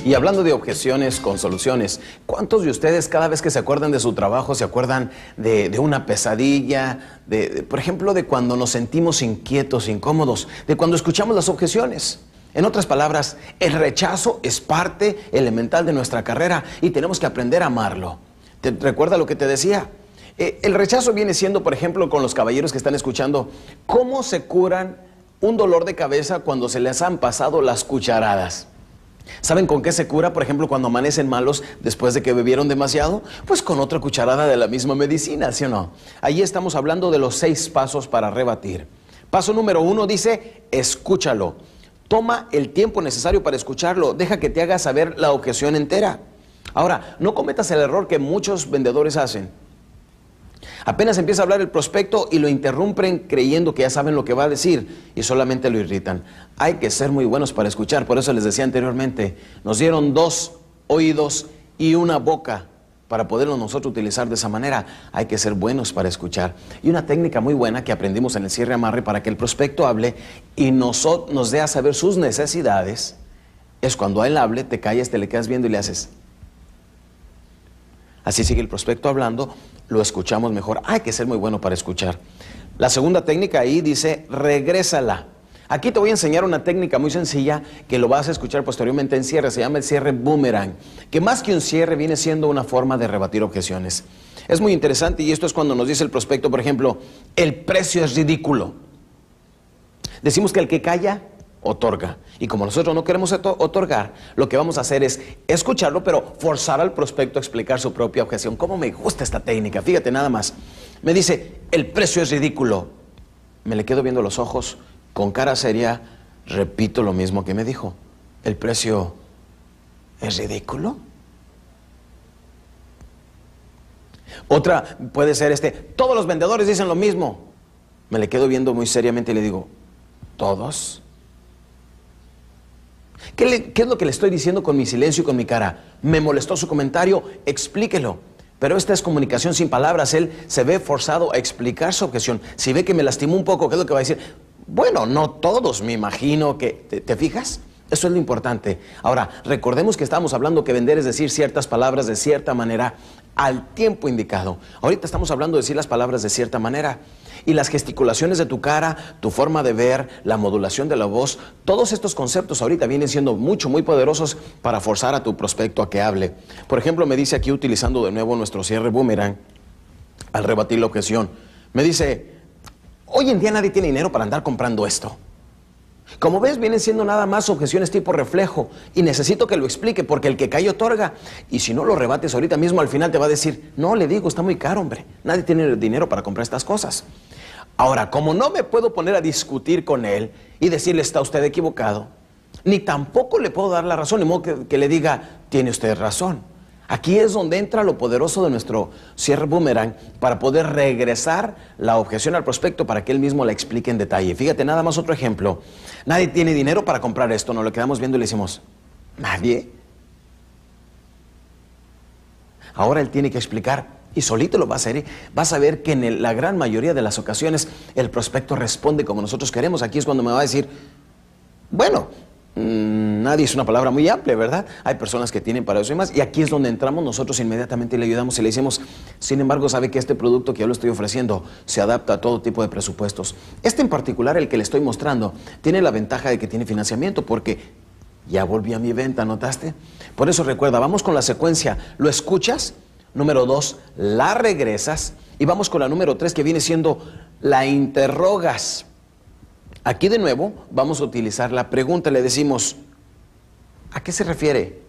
Y hablando de objeciones con soluciones, ¿cuántos de ustedes cada vez que se acuerdan de su trabajo se acuerdan de una pesadilla, por ejemplo, de cuando nos sentimos inquietos, incómodos, de cuando escuchamos las objeciones? En otras palabras, el rechazo es parte elemental de nuestra carrera y tenemos que aprender a amarlo. ¿Te recuerda lo que te decía? El rechazo viene siendo, por ejemplo, con los caballeros que están escuchando, ¿cómo se curan un dolor de cabeza cuando se les han pasado las cucharadas? ¿Saben con qué se cura, por ejemplo, cuando amanecen malos después de que bebieron demasiado? Pues con otra cucharada de la misma medicina, ¿sí o no? Allí estamos hablando de los 6 pasos para rebatir. Paso número 1 dice, escúchalo. Toma el tiempo necesario para escucharlo. Deja que te haga saber la objeción entera. Ahora, no cometas el error que muchos vendedores hacen. Apenas empieza a hablar el prospecto y lo interrumpen creyendo que ya saben lo que va a decir y solamente lo irritan. Hay que ser muy buenos para escuchar, por eso les decía anteriormente, nos dieron 2 oídos y una boca para poderlo nosotros utilizar de esa manera. Hay que ser buenos para escuchar. Y una técnica muy buena que aprendimos en el cierre amarre para que el prospecto hable y nos dé a saber sus necesidades, es cuando él hable, te callas, te le quedas viendo y le haces. Así sigue el prospecto hablando, lo escuchamos mejor. Hay que ser muy bueno para escuchar. La segunda técnica ahí dice, regrésala. Aquí te voy a enseñar una técnica muy sencilla que lo vas a escuchar posteriormente en cierre. Se llama el cierre boomerang, que más que un cierre viene siendo una forma de rebatir objeciones. Es muy interesante y esto es cuando nos dice el prospecto, por ejemplo, el precio es ridículo. Decimos que el que calla, otorga. Y como nosotros no queremos otorgar, lo que vamos a hacer es escucharlo, pero forzar al prospecto a explicar su propia objeción. ¿Cómo me gusta esta técnica? Fíjate nada más. Me dice, el precio es ridículo. Me le quedo viendo los ojos, con cara seria, repito lo mismo que me dijo. ¿El precio es ridículo? Otra puede ser todos los vendedores dicen lo mismo. Me le quedo viendo muy seriamente y le digo, ¿todos? ¿Qué es lo que le estoy diciendo con mi silencio y con mi cara? ¿Me molestó su comentario? Explíquelo. Pero esta es comunicación sin palabras. Él se ve forzado a explicar su objeción. Si ve que me lastimó un poco, ¿qué es lo que va a decir? Bueno, no todos, me imagino que... ¿Te fijas? Eso es lo importante. Ahora, recordemos que estamos hablando que vender es decir ciertas palabras de cierta manera al tiempo indicado. Ahorita estamos hablando de decir las palabras de cierta manera. Y las gesticulaciones de tu cara, tu forma de ver, la modulación de la voz, todos estos conceptos ahorita vienen siendo muy poderosos para forzar a tu prospecto a que hable. Por ejemplo, me dice aquí, utilizando de nuevo nuestro cierre boomerang, al rebatir la objeción, me dice, hoy en día nadie tiene dinero para andar comprando esto. Como ves, vienen siendo nada más objeciones tipo reflejo y necesito que lo explique porque el que calla otorga. Y si no lo rebates ahorita mismo, al final te va a decir, no, le digo, está muy caro, hombre. Nadie tiene dinero para comprar estas cosas. Ahora, como no me puedo poner a discutir con él y decirle, está usted equivocado, ni tampoco le puedo dar la razón, ni modo que le diga, tiene usted razón. Aquí es donde entra lo poderoso de nuestro cierre boomerang para poder regresar la objeción al prospecto para que él mismo la explique en detalle. Fíjate, nada más otro ejemplo. Nadie tiene dinero para comprar esto. Nos lo quedamos viendo y le decimos, ¿nadie? Ahora él tiene que explicar y solito lo va a hacer. ¿Eh? Vas a ver que en la gran mayoría de las ocasiones el prospecto responde como nosotros queremos. Aquí es cuando me va a decir, bueno... nadie es una palabra muy amplia, ¿verdad? Hay personas que tienen para eso y más. Y aquí es donde entramos nosotros inmediatamente y le ayudamos y le decimos, sin embargo, sabe que este producto que yo le estoy ofreciendo se adapta a todo tipo de presupuestos. Este en particular, el que le estoy mostrando, tiene la ventaja de que tiene financiamiento porque ya volví a mi venta, ¿notaste? Por eso recuerda, vamos con la secuencia. Lo escuchas, número 2, la regresas y vamos con la número 3 que viene siendo la interrogas. Aquí de nuevo vamos a utilizar la pregunta, le decimos, ¿a qué se refiere?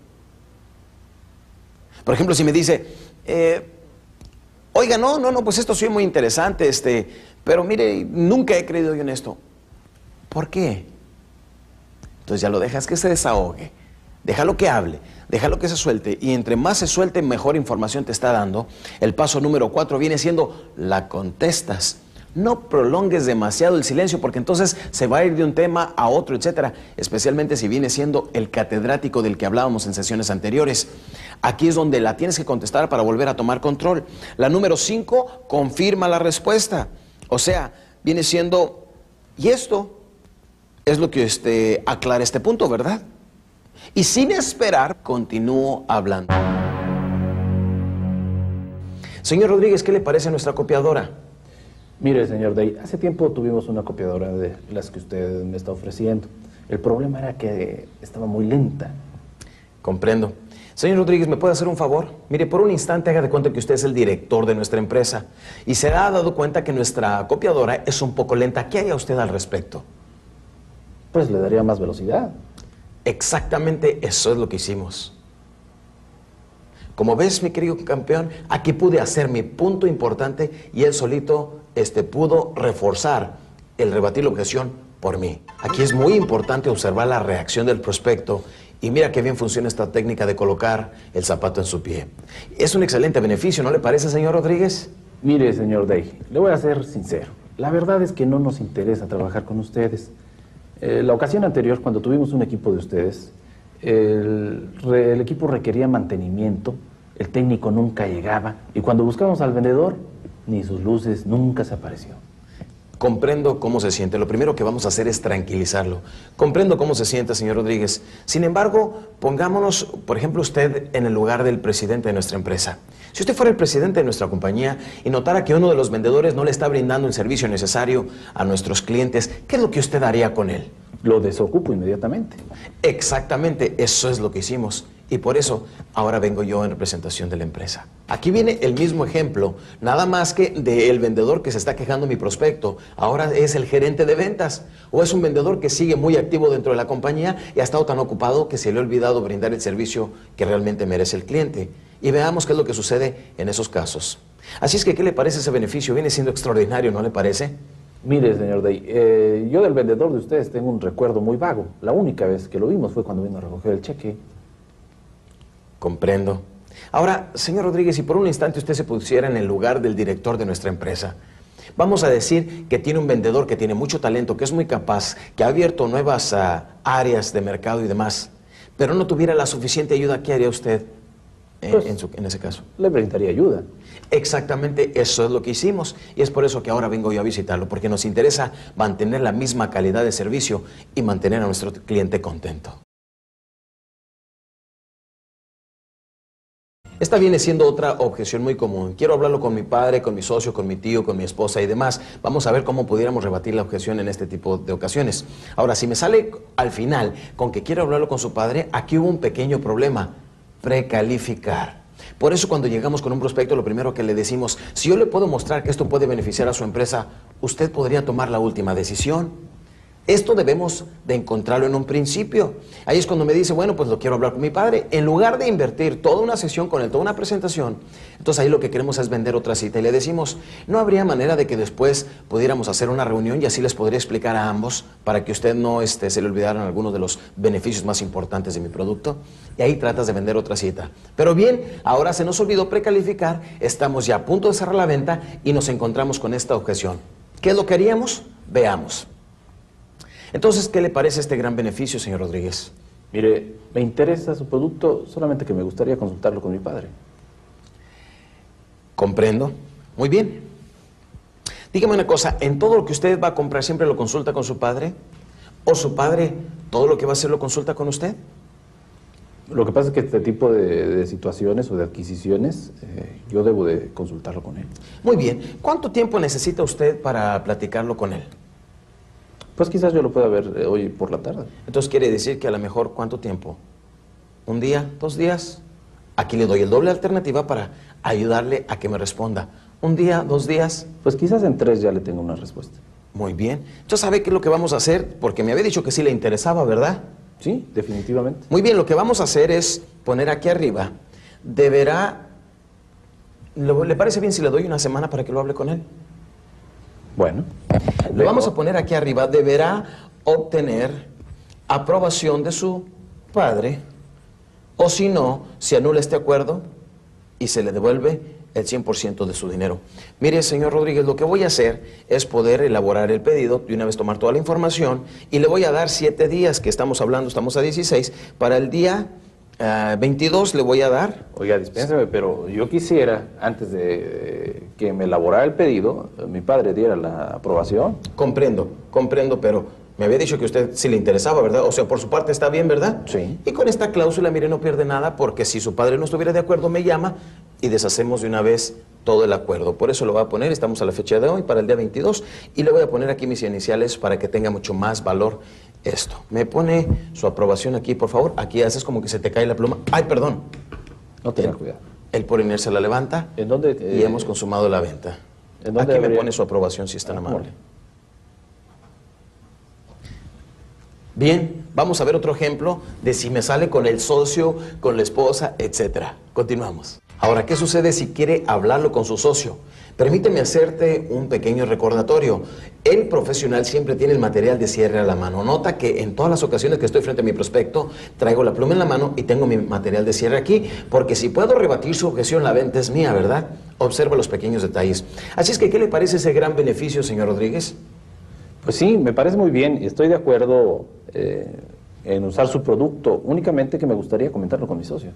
Por ejemplo, si me dice, oiga, no, pues esto sí es muy interesante, pero mire, nunca he creído yo en esto. ¿Por qué? Entonces ya lo dejas que se desahogue, déjalo que hable, déjalo que se suelte, y entre más se suelte, mejor información te está dando. El paso número 4 viene siendo, la contestas. No prolongues demasiado el silencio porque entonces se va a ir de un tema a otro, etcétera. Especialmente si viene siendo el catedrático del que hablábamos en sesiones anteriores. Aquí es donde la tienes que contestar para volver a tomar control. La número 5, confirma la respuesta. O sea, viene siendo, y esto es lo que aclara este punto, ¿verdad? Y sin esperar, continúo hablando. Señor Rodríguez, ¿qué le parece nuestra copiadora? Mire, señor Day, hace tiempo tuvimos una copiadora de las que usted me está ofreciendo. El problema era que estaba muy lenta. Comprendo. Señor Rodríguez, ¿me puede hacer un favor? Mire, por un instante haga de cuenta que usted es el director de nuestra empresa y se ha dado cuenta que nuestra copiadora es un poco lenta. ¿Qué haría usted al respecto? Pues le daría más velocidad. Exactamente eso es lo que hicimos. Como ves, mi querido campeón, aquí pude hacer mi punto importante y él solito pudo reforzar el rebatir la objeción por mí. Aquí es muy importante observar la reacción del prospecto y mira qué bien funciona esta técnica de colocar el zapato en su pie. Es un excelente beneficio, ¿no le parece, señor Rodríguez? Mire, señor Day, le voy a ser sincero. La verdad es que no nos interesa trabajar con ustedes. La ocasión anterior, cuando tuvimos un equipo de ustedes, el equipo requería mantenimiento, el técnico nunca llegaba y cuando buscamos al vendedor, ni sus luces nunca se apareció. Comprendo cómo se siente. Lo primero que vamos a hacer es tranquilizarlo. Comprendo cómo se siente, señor Rodríguez. Sin embargo, pongámonos, por ejemplo, usted en el lugar del presidente de nuestra empresa. Si usted fuera el presidente de nuestra compañía y notara que uno de los vendedores no le está brindando el servicio necesario a nuestros clientes, ¿qué es lo que usted haría con él? Lo desocupo inmediatamente. Exactamente, eso es lo que hicimos. Y por eso, ahora vengo yo en representación de la empresa. Aquí viene el mismo ejemplo, nada más que del vendedor que se está quejando mi prospecto. Ahora es el gerente de ventas. O es un vendedor que sigue muy activo dentro de la compañía y ha estado tan ocupado que se le ha olvidado brindar el servicio que realmente merece el cliente. Y veamos qué es lo que sucede en esos casos. Así es que, ¿qué le parece ese beneficio? Viene siendo extraordinario, ¿no le parece? Mire, señor Day, yo del vendedor de ustedes tengo un recuerdo muy vago. La única vez que lo vimos fue cuando vino a recoger el cheque. Comprendo. Ahora, señor Rodríguez, si por un instante usted se pusiera en el lugar del director de nuestra empresa, vamos a decir que tiene un vendedor que tiene mucho talento, que es muy capaz, que ha abierto nuevas áreas de mercado y demás, pero no tuviera la suficiente ayuda, ¿qué haría usted en ese caso? Le brindaría ayuda. Exactamente, eso es lo que hicimos y es por eso que ahora vengo yo a visitarlo, porque nos interesa mantener la misma calidad de servicio y mantener a nuestro cliente contento. Esta viene siendo otra objeción muy común. Quiero hablarlo con mi padre, con mi socio, con mi tío, con mi esposa y demás. Vamos a ver cómo pudiéramos rebatir la objeción en este tipo de ocasiones. Ahora, si me sale al final con que quiero hablarlo con su padre, aquí hubo un pequeño problema. Precalificar. Por eso cuando llegamos con un prospecto, lo primero que le decimos, si yo le puedo mostrar que esto puede beneficiar a su empresa, usted podría tomar la última decisión. Esto debemos de encontrarlo en un principio. Ahí es cuando me dice, bueno, pues lo quiero hablar con mi padre. En lugar de invertir toda una sesión con él, toda una presentación, entonces ahí lo que queremos es vender otra cita. Y le decimos, ¿no habría manera de que después pudiéramos hacer una reunión y así les podría explicar a ambos para que usted no se le olvidaran algunos de los beneficios más importantes de mi producto? Y ahí tratas de vender otra cita. Pero bien, ahora se nos olvidó precalificar, estamos ya a punto de cerrar la venta y nos encontramos con esta objeción. ¿Qué es lo que haríamos? Veamos. Entonces, ¿qué le parece este gran beneficio, señor Rodríguez? Mire, me interesa su producto, solamente que me gustaría consultarlo con mi padre. Comprendo. Muy bien. Dígame una cosa, ¿en todo lo que usted va a comprar siempre lo consulta con su padre? ¿O su padre todo lo que va a hacer lo consulta con usted? Lo que pasa es que este tipo de situaciones o de adquisiciones, yo debo de consultarlo con él. Muy bien. ¿Cuánto tiempo necesita usted para platicarlo con él? Pues quizás yo lo pueda ver hoy por la tarde. Entonces quiere decir que a lo mejor, ¿cuánto tiempo? ¿Un día? ¿2 días? Aquí le doy el doble alternativa para ayudarle a que me responda. ¿1 día? ¿2 días? Pues quizás en 3 ya le tengo una respuesta. Muy bien. Entonces, ¿sabe qué es lo que vamos a hacer? Porque me había dicho que sí le interesaba, ¿verdad? Sí, definitivamente. Muy bien, lo que vamos a hacer es poner aquí arriba, deberá... ¿Le parece bien si le doy una semana para que lo hable con él? Bueno. Le vamos a poner aquí arriba, deberá obtener aprobación de su padre, o si no, se anula este acuerdo y se le devuelve el 100% de su dinero. Mire, señor Rodríguez, lo que voy a hacer es poder elaborar el pedido, de una vez tomar toda la información, y le voy a dar 7 días, que estamos hablando, estamos a 16, para el día 22 le voy a dar... Oiga, dispénseme, pero yo quisiera, antes de que me elaborara el pedido, mi padre diera la aprobación. Comprendo, pero Me había dicho que usted sí le interesaba, ¿verdad? O sea, por su parte está bien, ¿verdad? Sí. Y con esta cláusula, mire, no pierde nada porque si su padre no estuviera de acuerdo, me llama y deshacemos de una vez todo el acuerdo. Por eso lo voy a poner, estamos a la fecha de hoy, para el día 22, y le voy a poner aquí mis iniciales para que tenga mucho más valor esto. Me pone su aprobación aquí, por favor. Aquí haces como que se te cae la pluma. ¡Ay, perdón! No tenga cuidado. Él por inercia la levanta. ¿En dónde? Y hemos consumado la venta. ¿En dónde Aquí me habría- pone su aprobación si es tan amable. Mole. Bien, vamos a ver otro ejemplo de si me sale con el socio, con la esposa, etcétera. Continuamos. Ahora, ¿qué sucede si quiere hablarlo con su socio? Permíteme hacerte un pequeño recordatorio. El profesional siempre tiene el material de cierre a la mano. Nota que en todas las ocasiones que estoy frente a mi prospecto, traigo la pluma en la mano y tengo mi material de cierre aquí, porque si puedo rebatir su objeción, la venta es mía, ¿verdad? Observa los pequeños detalles. Así es que, ¿qué le parece ese gran beneficio, señor Rodríguez? Pues sí, me parece muy bien y estoy de acuerdo en usar su producto, únicamente que me gustaría comentarlo con mi socio.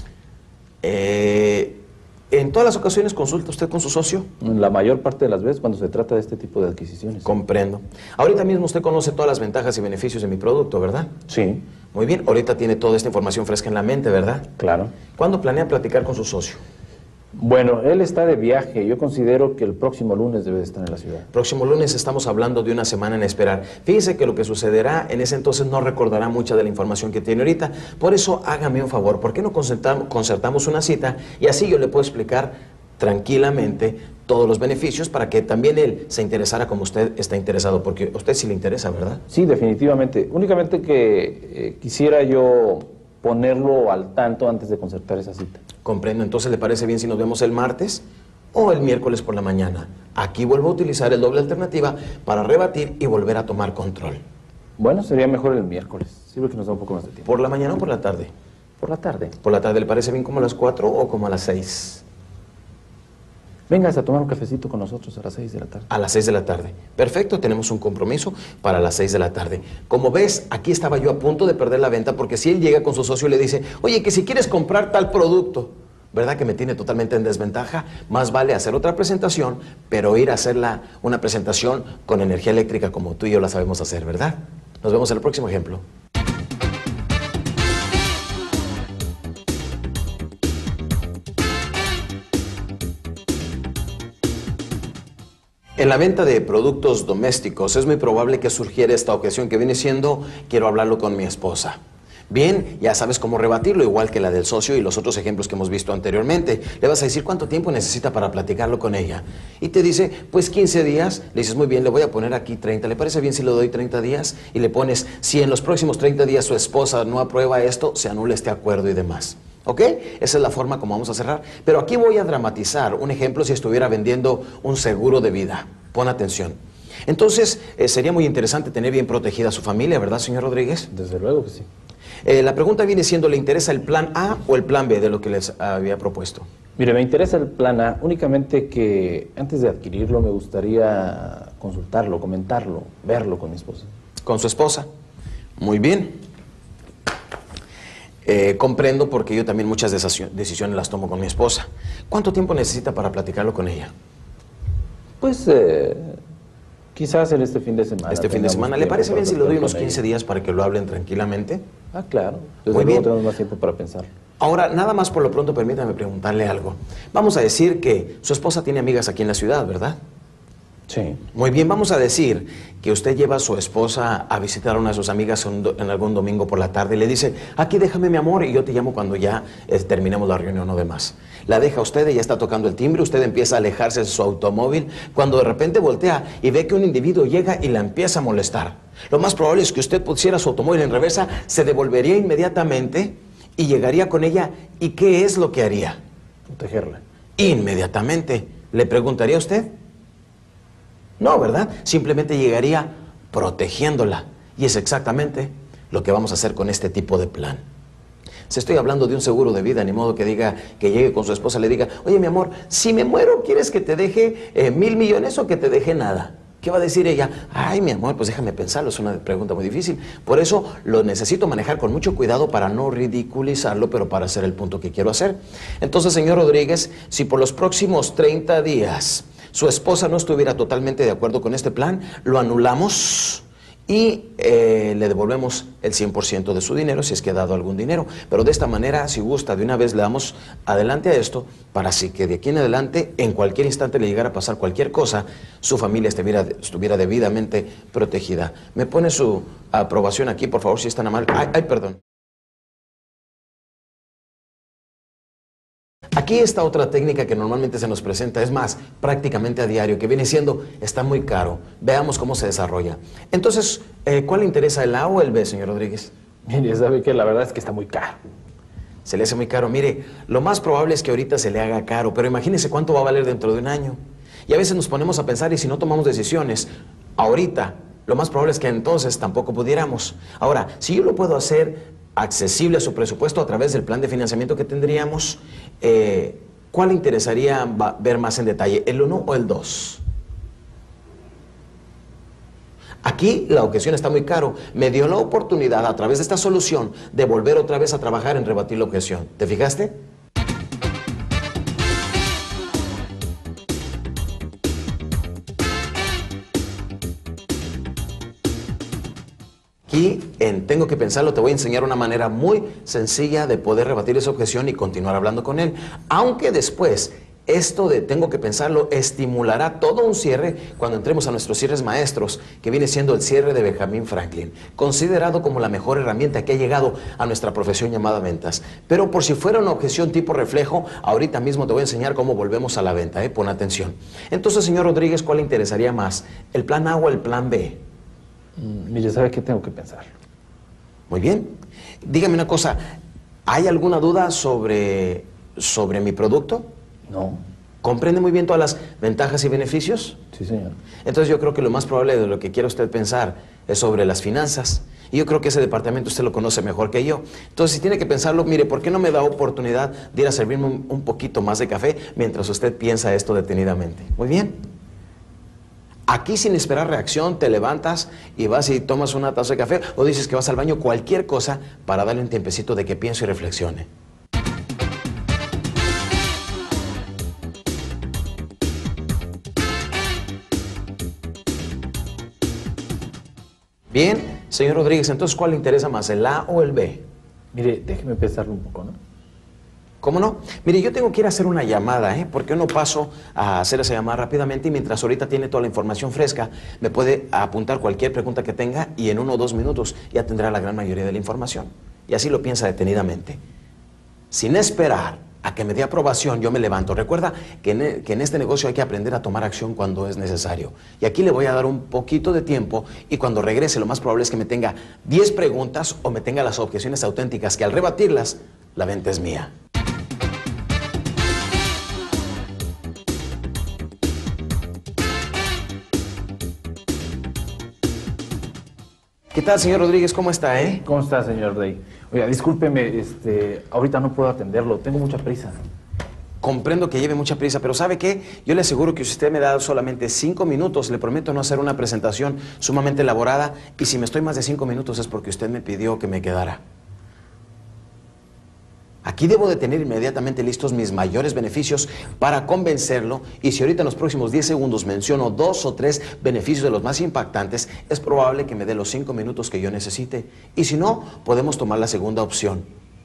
¿En todas las ocasiones consulta usted con su socio? La mayor parte de las veces cuando se trata de este tipo de adquisiciones. Comprendo. Ahorita mismo usted conoce todas las ventajas y beneficios de mi producto, ¿verdad? Sí, Muy bien, ahorita tiene toda esta información fresca en la mente, ¿verdad? claro. ¿Cuándo planea platicar con su socio? Bueno, él está de viaje. Yo considero que el próximo lunes debe de estar en la ciudad. Próximo lunes estamos hablando de una semana en esperar. Fíjese que lo que sucederá en ese entonces no recordará mucha de la información que tiene ahorita. Por eso hágame un favor, ¿por qué no concertamos una cita? Y así yo le puedo explicar tranquilamente todos los beneficios para que también él se interesara como usted está interesado, porque a usted sí le interesa, ¿verdad? Sí, definitivamente. Únicamente que quisiera yo ponerlo al tanto antes de concertar esa cita. Comprendo, entonces ¿le parece bien si nos vemos el martes o el miércoles por la mañana? Aquí vuelvo a utilizar el doble alternativa para rebatir y volver a tomar control. Bueno, sería mejor el miércoles. Sirve que nos da un poco más de tiempo. ¿Por la mañana o por la tarde? Por la tarde. ¿Por la tarde le parece bien como a las 4 o como a las 6? Vengas a tomar un cafecito con nosotros a las 6 de la tarde. A las 6 de la tarde. Perfecto, tenemos un compromiso para las 6 de la tarde. Como ves, aquí estaba yo a punto de perder la venta porque si él llega con su socio y le dice, oye, que si quieres comprar tal producto, ¿verdad que me tiene totalmente en desventaja? Más vale hacer otra presentación, pero ir a hacerla una presentación con energía eléctrica como tú y yo la sabemos hacer, ¿verdad? Nos vemos en el próximo ejemplo. En la venta de productos domésticos es muy probable que surgiera esta objeción que viene siendo, quiero hablarlo con mi esposa. Bien, ya sabes cómo rebatirlo, igual que la del socio y los otros ejemplos que hemos visto anteriormente. Le vas a decir cuánto tiempo necesita para platicarlo con ella. Y te dice, pues 15 días. Le dices, muy bien, le voy a poner aquí 30. ¿Le parece bien si le doy 30 días? Y le pones, si en los próximos 30 días su esposa no aprueba esto, se anula este acuerdo y demás. ¿Ok? Esa es la forma como vamos a cerrar. Pero aquí voy a dramatizar un ejemplo si estuviera vendiendo un seguro de vida. Pon atención. Entonces, sería muy interesante tener bien protegida a su familia, ¿verdad, señor Rodríguez? Desde luego que sí. La pregunta viene siendo, ¿le interesa el plan A o el plan B de lo que les había propuesto? Mire, me interesa el plan A, únicamente que antes de adquirirlo me gustaría consultarlo, comentarlo, verlo con mi esposa. ¿Con su esposa? Muy bien. Comprendo porque yo también muchas decisiones las tomo con mi esposa. ¿Cuánto tiempo necesita para platicarlo con ella? Pues quizás en este fin de semana. Este fin de semana. ¿Le parece bien si le doy unos 15 días? días para que lo hablen tranquilamente? Ah, claro. Desde Muy luego bien. tenemos más tiempo para pensarlo. Ahora, nada más por lo pronto, permítame preguntarle algo. Vamos a decir que su esposa tiene amigas aquí en la ciudad, ¿verdad? Sí. Muy bien, vamos a decir que usted lleva a su esposa a visitar a una de sus amigas en algún domingo por la tarde y le dice, aquí déjame mi amor y yo te llamo cuando ya terminemos la reunión o demás. La deja usted, ella está tocando el timbre, usted empieza a alejarse de su automóvil, cuando de repente voltea y ve que un individuo llega y la empieza a molestar. Lo más probable es que usted pusiera su automóvil en reversa, se devolvería inmediatamente y llegaría con ella. ¿Y qué es lo que haría? Protegerla. Inmediatamente. ¿Le preguntaría a usted? No, ¿verdad? Simplemente llegaría protegiéndola. Y es exactamente lo que vamos a hacer con este tipo de plan. Si estoy hablando de un seguro de vida, ni modo que diga, que llegue con su esposa y le diga, oye, mi amor, si me muero, ¿quieres que te deje 1,000 millones o que te deje nada? ¿Qué va a decir ella? Ay, mi amor, pues déjame pensarlo, es una pregunta muy difícil. Por eso lo necesito manejar con mucho cuidado para no ridiculizarlo, pero para hacer el punto que quiero hacer. Entonces, señor Rodríguez, si por los próximos 30 días su esposa no estuviera totalmente de acuerdo con este plan, lo anulamos y le devolvemos el 100% de su dinero si es que ha dado algún dinero. Pero de esta manera, si gusta, de una vez le damos adelante a esto para así que de aquí en adelante, en cualquier instante le llegara a pasar cualquier cosa, su familia estuviera debidamente protegida. ¿Me pone su aprobación aquí, por favor, si es tan amable? Ay, perdón. Aquí está otra técnica que normalmente se nos presenta, es más, prácticamente a diario, que viene siendo, está muy caro. Veamos cómo se desarrolla. Entonces, ¿cuál le interesa, el A o el B, señor Rodríguez? Mire, sabe que la verdad es que está muy caro. Se le hace muy caro. Mire, lo más probable es que ahorita se le haga caro, pero imagínese cuánto va a valer dentro de un año. Y a veces nos ponemos a pensar, y si no tomamos decisiones ahorita, lo más probable es que entonces tampoco pudiéramos. Ahora, si yo lo puedo hacer accesible a su presupuesto a través del plan de financiamiento que tendríamos, ¿cuál le interesaría ver más en detalle, el 1 o el 2? Aquí la objeción está muy caro. Me dio la oportunidad a través de esta solución de volver otra vez a trabajar en rebatir la objeción. ¿Te fijaste? Aquí, en Tengo que Pensarlo, te voy a enseñar una manera muy sencilla de poder rebatir esa objeción y continuar hablando con él. Aunque después, esto de Tengo que Pensarlo estimulará todo un cierre cuando entremos a nuestros cierres maestros, que viene siendo el cierre de Benjamin Franklin, considerado como la mejor herramienta que ha llegado a nuestra profesión llamada ventas. Pero por si fuera una objeción tipo reflejo, ahorita mismo te voy a enseñar cómo volvemos a la venta, pon atención. Entonces, señor Rodríguez, ¿cuál le interesaría más? ¿El plan A o el plan B? Mire, ¿sabe qué tengo que pensar? Muy bien. Dígame una cosa, ¿hay alguna duda sobre mi producto? No. ¿Comprende muy bien todas las ventajas y beneficios? Sí, señor. Entonces yo creo que lo más probable de lo que quiera usted pensar es sobre las finanzas. Y yo creo que ese departamento usted lo conoce mejor que yo. Entonces, si tiene que pensarlo, mire, ¿por qué no me da oportunidad de ir a servirme un poquito más de café mientras usted piensa esto detenidamente? Muy bien. Aquí, sin esperar reacción, te levantas y vas y tomas una taza de café o dices que vas al baño, cualquier cosa para darle un tiempecito de que piense y reflexione. Bien, señor Rodríguez, entonces, ¿cuál le interesa más, el A o el B? Mire, déjeme pensarlo un poco, ¿no? ¿Cómo no? Mire, yo tengo que ir a hacer una llamada, ¿Por qué no paso a hacer esa llamada rápidamente y mientras ahorita tiene toda la información fresca, me puede apuntar cualquier pregunta que tenga y en 1 o 2 minutos ya tendrá la gran mayoría de la información. Y así lo piensa detenidamente. Sin esperar a que me dé aprobación, yo me levanto. Recuerda que en este negocio hay que aprender a tomar acción cuando es necesario. Y aquí le voy a dar un poquito de tiempo y cuando regrese lo más probable es que me tenga 10 preguntas o me tenga las objeciones auténticas que al rebatirlas, la venta es mía. ¿Qué tal, señor Rodríguez? ¿Cómo está, ¿Cómo está, señor Day? Oiga, discúlpeme, ahorita no puedo atenderlo, tengo mucha prisa. Comprendo que lleve mucha prisa, pero ¿sabe qué? Yo le aseguro que si usted me da solamente 5 minutos, le prometo no hacer una presentación sumamente elaborada, y si me estoy más de 5 minutos es porque usted me pidió que me quedara. Aquí debo de tener inmediatamente listos mis mayores beneficios para convencerlo, y si ahorita en los próximos 10 segundos menciono 2 o 3 beneficios de los más impactantes, es probable que me dé los 5 minutos que yo necesite. Y si no, podemos tomar la segunda opción.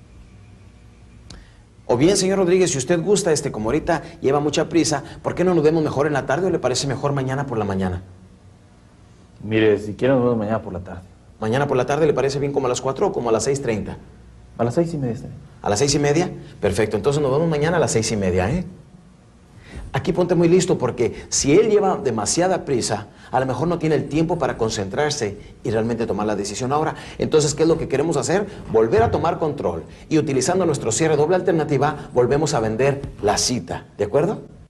O bien, señor Rodríguez, si usted gusta, como ahorita lleva mucha prisa, ¿por qué no nos vemos mejor en la tarde o le parece mejor mañana por la mañana? Mire, si quiere nos vemos mañana por la tarde. ¿Mañana por la tarde le parece bien como a las 4 o como a las 6:30? A las 6:30 está bien. ¿A las 6:30? Perfecto, entonces nos vemos mañana a las 6:30, Aquí ponte muy listo porque si él lleva demasiada prisa, a lo mejor no tiene el tiempo para concentrarse y realmente tomar la decisión ahora. Entonces, ¿qué es lo que queremos hacer? Volver a tomar control y utilizando nuestro cierre doble alternativa, volvemos a vender la cita, ¿de acuerdo?